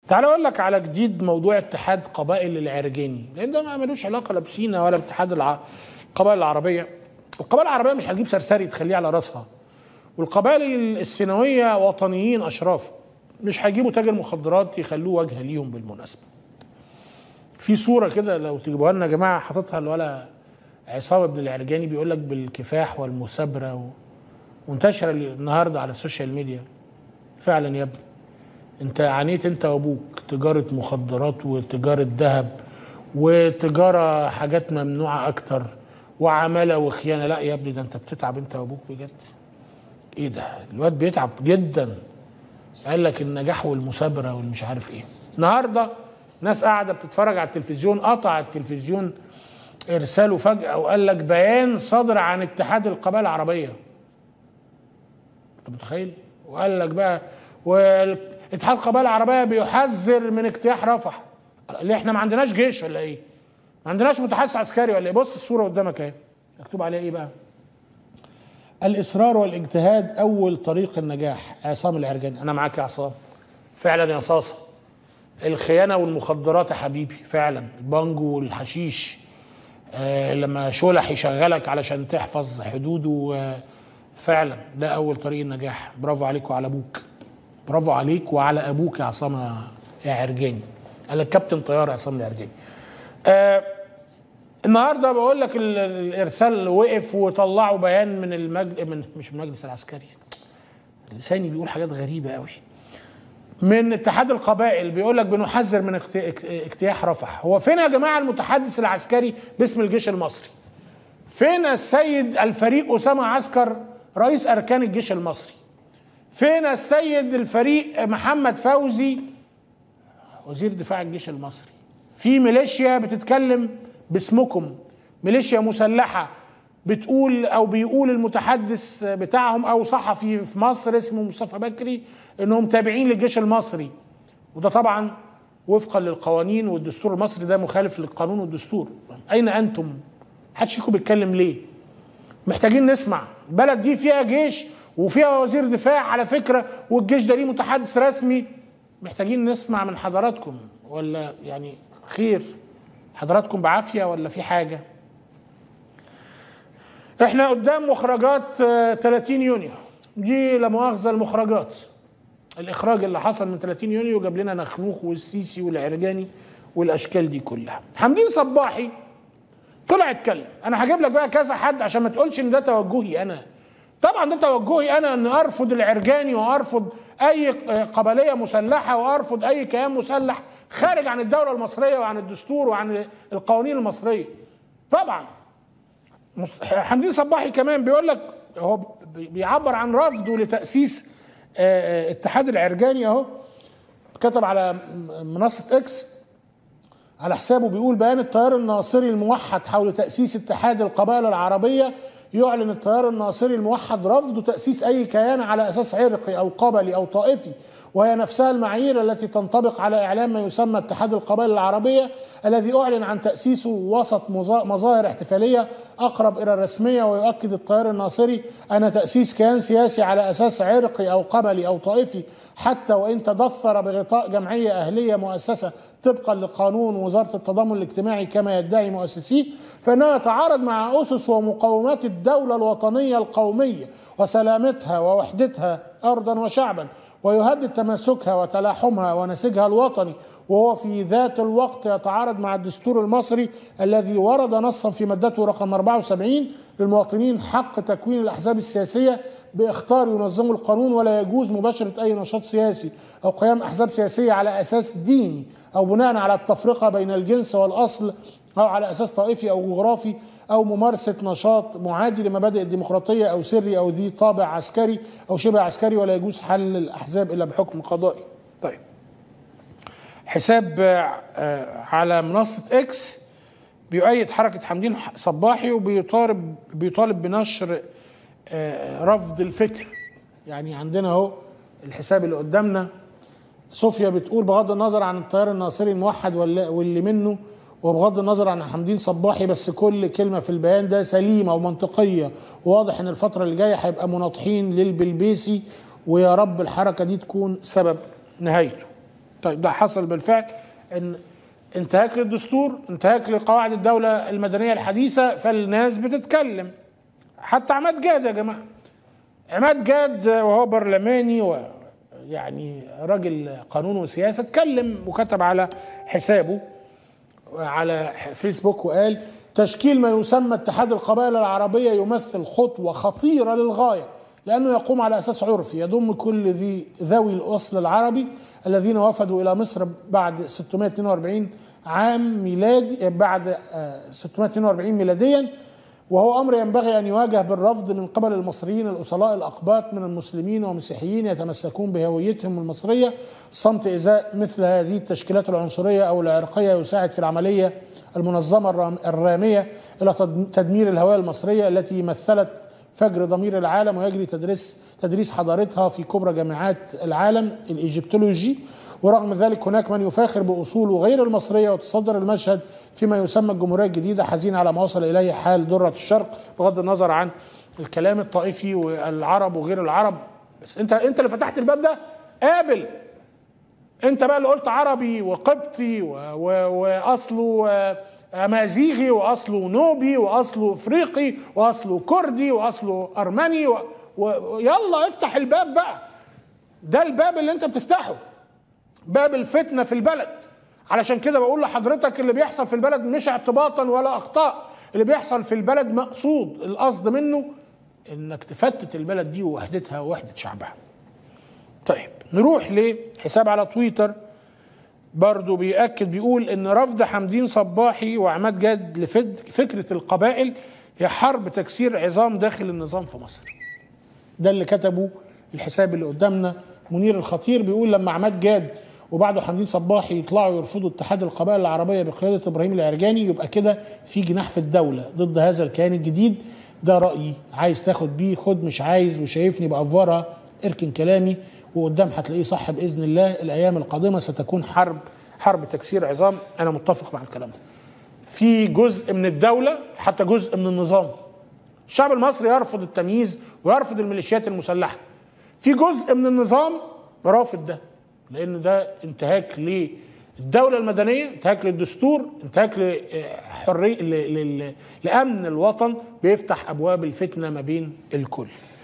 تعال اقول لك على جديد موضوع اتحاد قبائل العرجاني، لان ده ما ملوش علاقه لا بسينا ولا باتحاد القبائل العربيه. القبائل العربيه مش هتجيب سرسري تخليه على راسها، والقبائل السيناويه وطنيين اشراف، مش هيجيبوا تاجر مخدرات يخلوه وجه ليهم. بالمناسبه في صوره كده لو تجيبوها لنا يا جماعه، حاططها الولا عصام ابن العرجاني بيقول لك بالكفاح والمثابره وانتشر النهارده على السوشيال ميديا. فعلا يا ابني انت عانيت انت وابوك تجاره مخدرات وتجاره ذهب وتجاره حاجات ممنوعه اكتر وعماله وخيانه. لا يا ابني ده انت بتتعب انت وابوك بجد. ايه ده الواد بيتعب جدا. قال لك النجاح والمثابره والمش عارف ايه. النهارده ناس قاعده بتتفرج على التلفزيون، قطع التلفزيون ارساله فجاه وقال لك بيان صدر عن اتحاد القبائل العربيه. انت متخيل؟ وقال لك بقى اتحاد القبائل العربيه بيحذر من اجتياح رفح. اللي احنا ما عندناش جيش ولا ايه؟ ما عندناش متحدث عسكري ولا ايه؟ بص الصوره قدامك اهي مكتوب عليها ايه بقى؟ الاصرار والاجتهاد اول طريق النجاح. عصام العرجاني. انا معاك يا عصام فعلا يا صاصه. الخيانه والمخدرات يا حبيبي فعلا، البانجو والحشيش. لما شولح يشغلك علشان تحفظ حدوده، فعلا ده اول طريق النجاح. برافو عليك وعلى ابوك، برافو عليك وعلى ابوك يا عصام يا عرجاني. قال لك كابتن طيار عصام العرجاني. النهارده بقول لك الارسال وقف وطلعوا بيان من مش من المجلس العسكري، لساني بيقول حاجات غريبه قوي، من اتحاد القبائل بيقول لك بنحذر من اجتياح رفح. هو فين يا جماعه المتحدث العسكري باسم الجيش المصري؟ فين السيد الفريق اسامه عسكر رئيس اركان الجيش المصري؟ فين السيد الفريق محمد فوزي وزير دفاع الجيش المصري؟ في ميليشيا بتتكلم باسمكم، ميليشيا مسلحه بتقول او بيقول المتحدث بتاعهم او صحفي في مصر اسمه مصطفى بكري انهم تابعين للجيش المصري، وده طبعا وفقا للقوانين والدستور المصري، ده مخالف للقانون والدستور. اين انتم؟ محدش فيكم بيتكلم ليه؟ محتاجين نسمع. البلد دي فيها جيش وفيها وزير دفاع على فكره، والجيش ده ليه متحدث رسمي. محتاجين نسمع من حضراتكم، ولا يعني خير حضراتكم بعافيه ولا في حاجه؟ احنا قدام مخرجات 30 يونيو دي، لا مؤاخذه المخرجات، الاخراج اللي حصل من 30 يونيو جاب لنا نخنوخ والسيسي والعرجاني والاشكال دي كلها. حمدين صباحي طلع اتكلم. انا هجيب لك بقى كذا حد عشان ما تقولش ان ده توجهي انا. طبعا ده توجهي انا، ان ارفض العرجاني وارفض اي قبليه مسلحه وارفض اي كيان مسلح خارج عن الدوله المصريه وعن الدستور وعن القوانين المصريه. طبعا حمدين صباحي كمان بيقول لك، هو بيعبر عن رفضه لتاسيس اتحاد العرجاني. اهو كتب على منصه اكس على حسابه، بيقول بيان التيار الناصري الموحد حول تاسيس اتحاد القبائل العربيه. يعلن التيار الناصري الموحد رفض تاسيس اي كيان على اساس عرقي او قبلي او طائفي، وهي نفسها المعايير التي تنطبق على اعلان ما يسمى اتحاد القبائل العربيه الذي اعلن عن تاسيسه وسط مظاهر احتفاليه اقرب الى الرسميه. ويؤكد التيار الناصري ان تاسيس كيان سياسي على اساس عرقي او قبلي او طائفي، حتى وان تدثر بغطاء جمعيه اهليه مؤسسه طبقا لقانون وزاره التضامن الاجتماعي كما يدعي مؤسسيه، فانه يتعارض مع اسس ومقومات الدوله الوطنيه القوميه وسلامتها ووحدتها ارضا وشعبا، ويهدد تماسكها وتلاحمها ونسيجها الوطني، وهو في ذات الوقت يتعارض مع الدستور المصري الذي ورد نصا في مادته رقم 74 للمواطنين حق تكوين الاحزاب السياسيه باختار ينظموا القانون، ولا يجوز مباشره اي نشاط سياسي او قيام احزاب سياسيه على اساس ديني او بناء على التفرقه بين الجنس والاصل او على اساس طائفي او جغرافي او ممارسه نشاط معادي لمبادئ الديمقراطيه او سري او ذي طابع عسكري او شبه عسكري، ولا يجوز حل الاحزاب الا بحكم قضائي. طيب حساب على منصه اكس بيؤيد حركه حمدين صباحي وبيطالب بنشر رفض الفكر. يعني عندنا اهو الحساب اللي قدامنا، صوفيا بتقول بغض النظر عن التيار الناصري الموحد واللي منه، وبغض النظر عن حمدين صباحي، بس كل كلمه في البيان ده سليمه ومنطقيه، وواضح ان الفتره اللي جايه هيبقى مناطحين للبلبيسي، ويا رب الحركه دي تكون سبب نهايته. طيب ده حصل بالفعل، ان انتهاك للدستور، انتهاك لقواعد الدولة المدنية الحديثة، فالناس بتتكلم. حتى عماد جاد يا جماعة، عماد جاد وهو برلماني ويعني راجل قانون وسياسة، اتكلم وكتب على حسابه على فيسبوك وقال: تشكيل ما يسمى اتحاد القبائل العربية يمثل خطوة خطيرة للغاية، لأنه يقوم على أساس عرفي يضم كل ذوي الأصل العربي الذين وفدوا إلى مصر بعد 642 عام ميلادي، بعد 642 ميلاديا، وهو أمر ينبغي أن يواجه بالرفض من قبل المصريين الأصلاء الأقباط من المسلمين ومسيحيين يتمسكون بهويتهم المصرية. الصمت إزاء مثل هذه التشكيلات العنصرية أو العرقية يساعد في العملية المنظمة الرامية إلى تدمير الهوية المصرية التي مثلت فجر ضمير العالم، ويجري تدريس حضارتها في كبرى جامعات العالم الإيجيبتولوجي. ورغم ذلك هناك من يفاخر بأصوله غير المصرية وتصدر المشهد فيما يسمى الجمهورية الجديدة، حزين على ما وصل إليه حال درة الشرق، بغض النظر عن الكلام الطائفي والعرب وغير العرب. بس انت اللي فتحت الباب ده، قابل. انت بقى اللي قلت عربي وقبطي واصله امازيغي واصله نوبي واصله افريقي واصله كردي واصله ارمني يلا افتح الباب بقى. ده الباب اللي انت بتفتحه، باب الفتنة في البلد. علشان كده بقول لحضرتك اللي بيحصل في البلد مش اعتباطا ولا اخطاء، اللي بيحصل في البلد مقصود، القصد منه انك تفتت البلد دي ووحدتها ووحدة شعبها. طيب نروح لحساب على تويتر برضو بيأكد، بيقول ان رفض حمدين صباحي وعماد جاد لفكرة القبائل هي حرب تكسير عظام داخل النظام في مصر. ده اللي كتبه الحساب اللي قدامنا منير الخطير، بيقول لما عماد جاد وبعده حمدين صباحي يطلعوا يرفضوا اتحاد القبائل العربية بقيادة إبراهيم العرجاني، يبقى كده في جناح في الدولة ضد هذا الكيان الجديد. ده رأيي، عايز تاخد بيه خد، مش عايز وشايفني بأفورها اركن كلامي، وقدام هتلاقيه صح بإذن الله. الأيام القادمة ستكون حرب تكسير عظام. أنا متفق مع الكلام ده. في جزء من الدولة، حتى جزء من النظام، الشعب المصري يرفض التمييز ويرفض الميليشيات المسلحة. في جزء من النظام رافض ده، لأن ده انتهاك للدولة المدنية، انتهاك للدستور، انتهاك لأمن الوطن، بيفتح أبواب الفتنة ما بين الكل.